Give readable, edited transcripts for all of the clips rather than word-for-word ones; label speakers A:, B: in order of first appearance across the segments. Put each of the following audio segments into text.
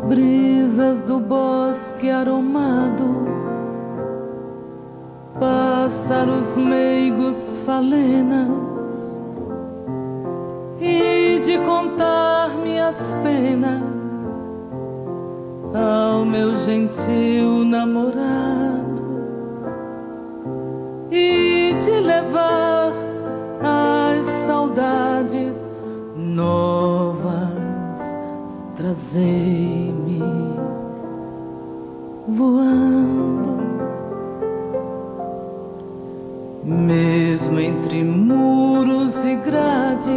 A: brisas do bosque aromado, pássaros meigos falenas, e de contar minhas penas ao meu gentil namorado, e de levar as saudades novas, trazei-me voando. Mesmo entre muros e grades,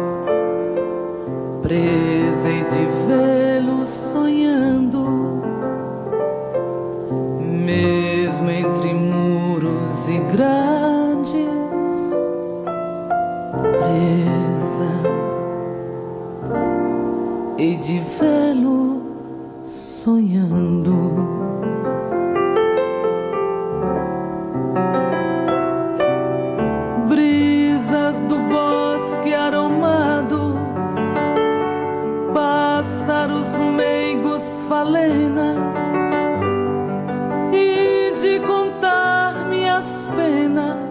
A: presa e de vê-lo sonhando. Mesmo entre muros e grades, presa e de vê-lo sonhando. Brisas do bosque aromado, pássaros meigos falenas, e de contar minhas penas